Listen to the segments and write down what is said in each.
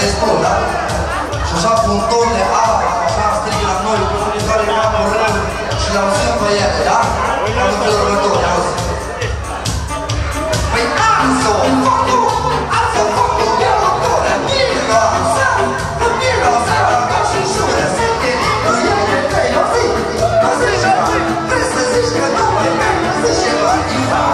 îi spun, da? Și așa cu un ton de apă, așa strigă la noi, cu unii care e capul rău și le auzim pe ele, da? Ca în felul următor, le auzim. Păi alzo, focu, ia motoră, miroasa, ca și jură, se tine, nu e de trei, nu fi, nu zici ceva, vrei să zici că nu mai merg, nu zici ceva, Iva.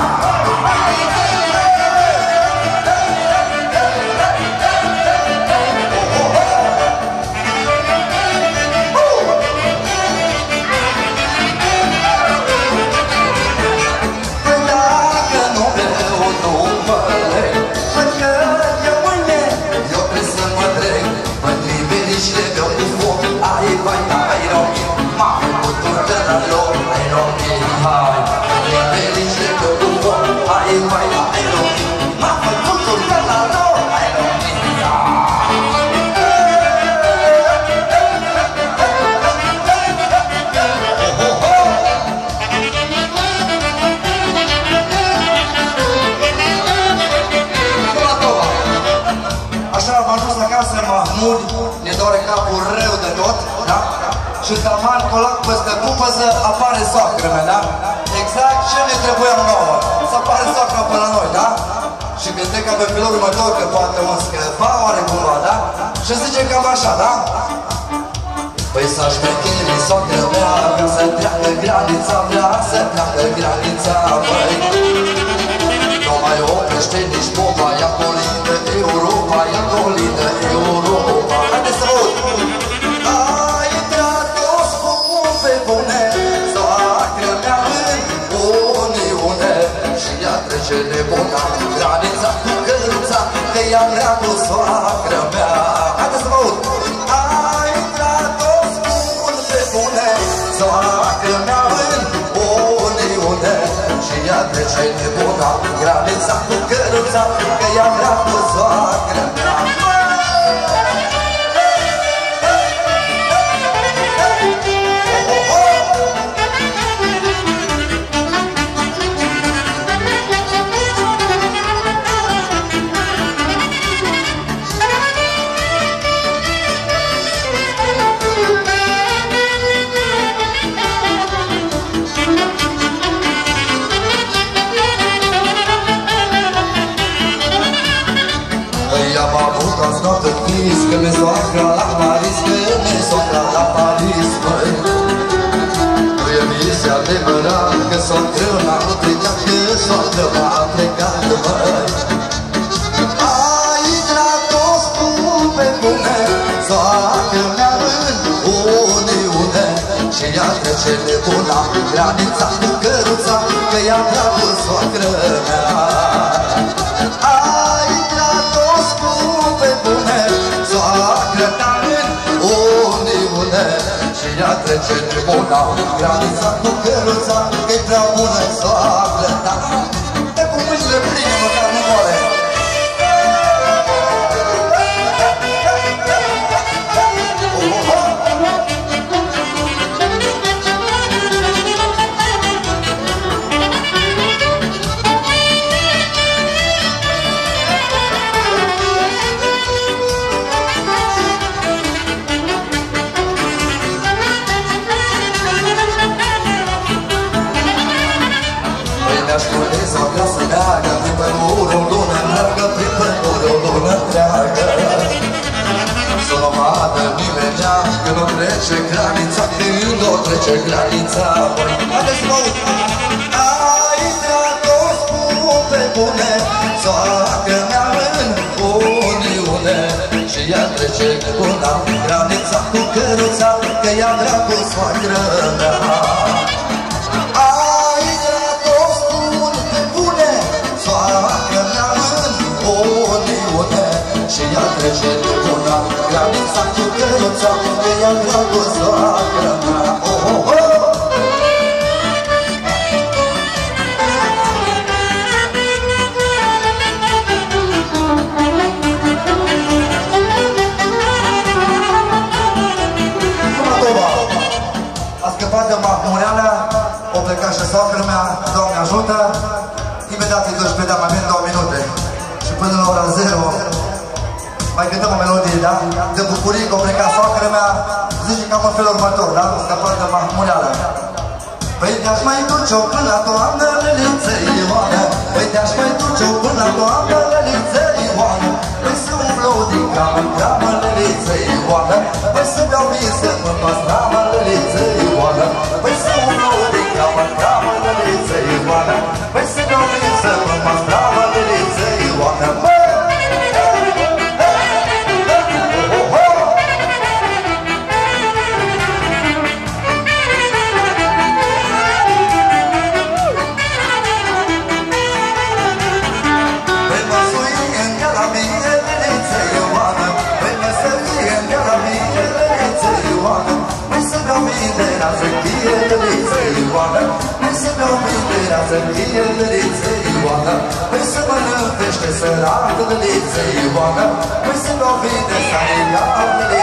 Ne doare capul rău de tot, da? Și taman colac peste pupăză apare soacră mea, da? Exact ce ne trebuia nouă, să apare soacră pe la noi, da? Și gândesc că pe filul următor că poate o scăpa oare cumva, da? Și zice cam așa, da? Păi să șmecheri soacră mea, vrea să treacă granița, vrea să treacă granița, băi. Nu mai oprește nici popa, ia colindă Europa, ia colindă Europa. Haideți să văd! A intrat toți popul pe bune, soacră mea în Uniune. Și ea trece nebuna, granița cu căruța, că ea vrea cu soacră mea. Haideți să văd! A intrat toți popul pe bune, soacră mea în Uniune. Și ea trece nebuna, granița cu căruța, că ea vrea cu soacră mea. Că mi-e soacra la Paris, că mi-e soacra la Paris, băi. Nu e vis adevărat că soacră m-a plecat, că soacră m-a plecat, băi. A intrat toți pe bune, soacră mea în Uniune. Și ea trece nebuna, granița cu căruța, că ea vrea cu soacră mea. A intrat toți pe bune, soacră mea în Uniune. Și ea trece nebuna, granița cu căruța, că-i prea bună soacră ta. Dă cu mâinile pline, măcar nu moare. Soacră să meargă prin pădure o lună întreagă, prin pădure o lună întreagă. Să nu vadă nimenea că nu trece granița, când o trece granița. Haideți mă uit! A intrat toți pe bune, soacră mea în Uniune. Și ea trece nebuna, granița cu căruța, că ea vrea cu soacră mea. Și ea trece nebuna, granița cu căruța, că ea vrea cu soacră mea. A scăpat de mahmureală, o plecat și soacră mea, Doamne ajută. Imediat îi duci pe dea mai bine 2 minute. Și până la ora 0 mai cântăm o melodie, da? da? De bucurie că a plecat soacră mea, zice cam în felul următor, da? Scăpat de mahmureală. Păi te-aș mai duce-o până la toamnă, lăliță Ioană. Păi te-aș mai duce-o până la toamnă, lăliță Ioană. Păi să umblu din camă în camă, lăliță Ioană. Păi să beau vin să mă pastramă, lăliță Ioană. Păi să umblu din camă în camă, lăliță Ioană. Păi să beau vin să mă pastramă, lăliță Ioană. Păi să mănânc pește sărat, lăliță Ioană. Păi să-mi o vine să-i ia,